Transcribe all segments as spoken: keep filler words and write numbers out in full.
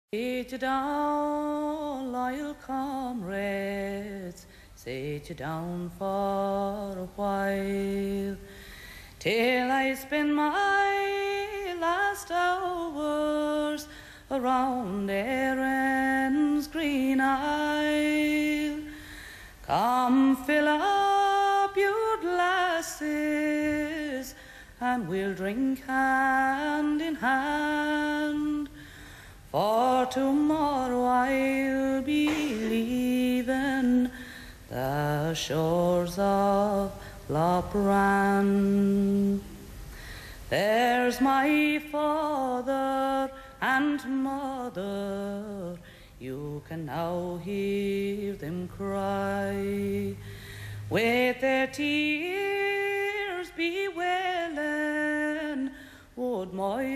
Sit down, loyal comrades, sit down for a while, till I spend my last hours around Erin's green isle. Come fill up your glasses, and we'll drink hand in hand. For tomorrow I'll be leaving the shores of Lough Bran. There's my father and mother, you can now hear them cry, with their tears bewailing, would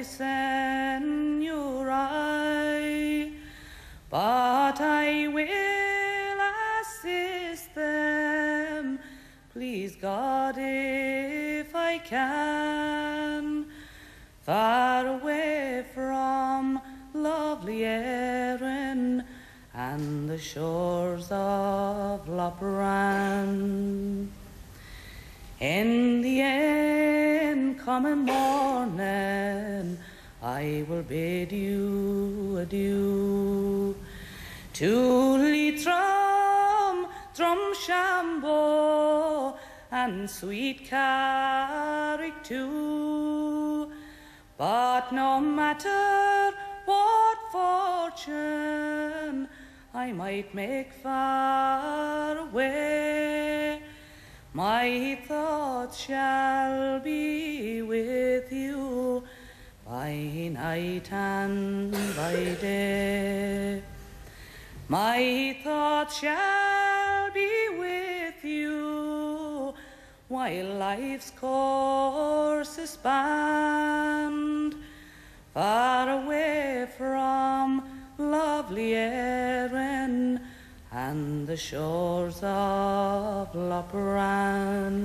moisten your eye. But I will assist them, please God, if I can, far away from lovely Erin and the shores of Lough Bran. In the incoming morning I will bid you adieu, to Leitrim, Drumshambo, and sweet Carrick too. But no matter what fortune I might make far away, my thoughts shall be with you by night and by day. My thoughts shall be with you while life's course is spanned, far away from lovely Erin and the shores of Lough Bran.